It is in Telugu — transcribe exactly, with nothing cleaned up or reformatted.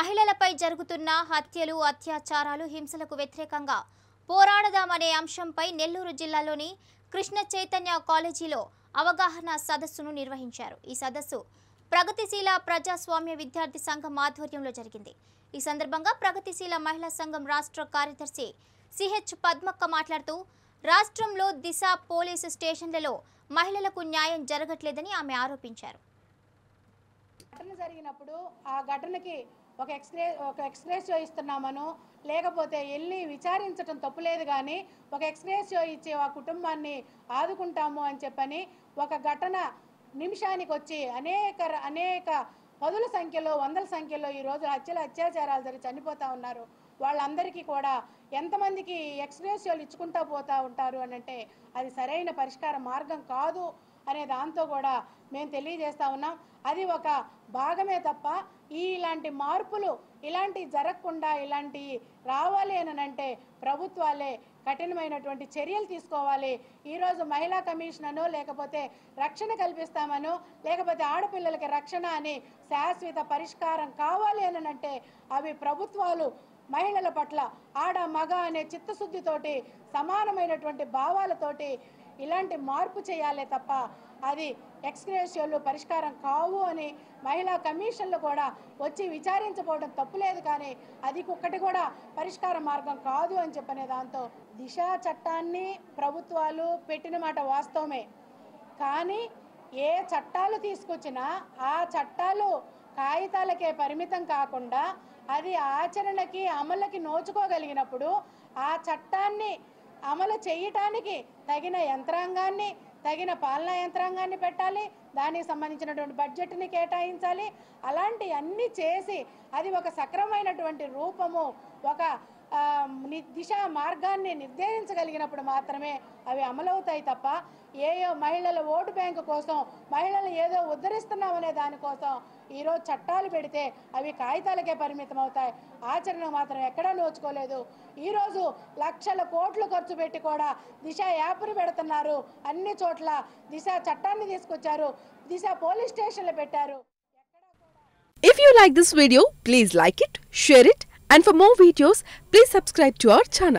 మహిళలపై జరుగుతున్న హత్యలు, అత్యాచారాలు, హింసలకు వ్యతిరేకంగా పోరాడదామనే అంశంపై నెల్లూరు జిల్లాలోని కృష్ణ చైతన్య కాలేజీలో అవగాహన సదస్సును నిర్వహించారు. ఈ సదస్సు ప్రగతిశీల ప్రజాస్వామ్య విద్యార్థి సంఘం ఆధ్వర్యంలో జరిగింది. ఈ సందర్భంగా ప్రగతిశీల మహిళా సంఘం రాష్ట్ర కార్యదర్శి సిహెచ్ పద్మక్క మాట్లాడుతూ రాష్ట్రంలో దిశ పోలీసు స్టేషన్లలో మహిళలకు న్యాయం జరగట్లేదని ఆమె ఆరోపించారు. ఘటన జరిగినప్పుడు ఆ ఘటనకి ఒక ఎక్స్రే ఒక ఎక్స్గ్రేషియో ఇస్తున్నామను, లేకపోతే వెళ్ళి విచారించడం తప్పులేదు, కానీ ఒక ఎక్స్గ్రేషియో ఇచ్చి ఆ కుటుంబాన్ని ఆదుకుంటాము అని చెప్పని ఒక ఘటన నిమిషానికి వచ్చి అనేక అనేక పదుల సంఖ్యలో వందల సంఖ్యలో ఈరోజు హత్యలు అత్యాచారాలు జరిగి చనిపోతూ ఉన్నారు. వాళ్ళందరికీ కూడా ఎంతమందికి ఎక్స్గ్రేషియోలు ఇచ్చుకుంటూ పోతూ ఉంటారు అని అంటే అది సరైన పరిష్కార మార్గం కాదు అనే దాంతో కూడా మేము తెలియజేస్తూ ఉన్నాం. అది ఒక భాగమే తప్ప ఈ ఇలాంటి మార్పులు ఇలాంటి జరగకుండా ఇలాంటి రావాలి అని అంటే ప్రభుత్వాలే కఠినమైనటువంటి చర్యలు తీసుకోవాలి. ఈరోజు మహిళా కమిషనో లేకపోతే రక్షణ కల్పిస్తామనో లేకపోతే ఆడపిల్లలకి రక్షణ అని శాశ్వత పరిష్కారం కావాలి అని అంటే అవి ప్రభుత్వాలు మహిళల పట్ల ఆడ మగ అనే చిత్తశుద్ధితోటి సమానమైనటువంటి భావాలతోటి ఇలాంటి మార్పు చేయాలే తప్ప అది ఎక్స్గ్రేషియోలు పరిష్కారం కావు అని మహిళా కమిషన్లు కూడా వచ్చి విచారించబోవడం తప్పులేదు, కానీ అది ఒక్కటి కూడా పరిష్కార మార్గం కాదు అని చెప్పనే దాంతో దిశ చట్టాన్ని ప్రభుత్వాలు పెట్టిన మాట వాస్తవమే, కానీ ఏ చట్టాలు తీసుకొచ్చినా ఆ చట్టాలు కాగితాలకే పరిమితం కాకుండా అది ఆచరణకి అమలుకి నోచుకోగలిగినప్పుడు ఆ చట్టాన్ని అమలు చేయటానికి తగిన యంత్రాంగాన్ని తగిన పాలనా యంత్రాంగాన్ని పెట్టాలి, దానికి సంబంధించినటువంటి బడ్జెట్ని కేటాయించాలి. అలాంటి అన్నీ చేసి అది ఒక సక్రమైనటువంటి రూపము ఒక దిశ మార్గాన్ని నిర్దేశించగలిగినప్పుడు మాత్రమే అవి అమలవుతాయి తప్ప ఏయో మహిళల ఓటు బ్యాంకు కోసం మహిళలు ఏదో ఉద్ధరిస్తున్నామనే దానికోసం ఈరోజు చట్టాలు పెడితే అవి కాగితాలకే పరిమితం అవుతాయి, ఆచరణ మాత్రం ఎక్కడా నోచుకోలేదు. ఈరోజు లక్షల కోట్లు ఖర్చు పెట్టి కూడా దిశ యాప్ను పెడుతున్నారు, అన్ని చోట్ల దిశ చట్టాన్ని తీసుకొచ్చారు, దిశ పోలీస్ స్టేషన్లు పెట్టారు. If you like this video, please like it, share it, and for more videos, please subscribe to our channel.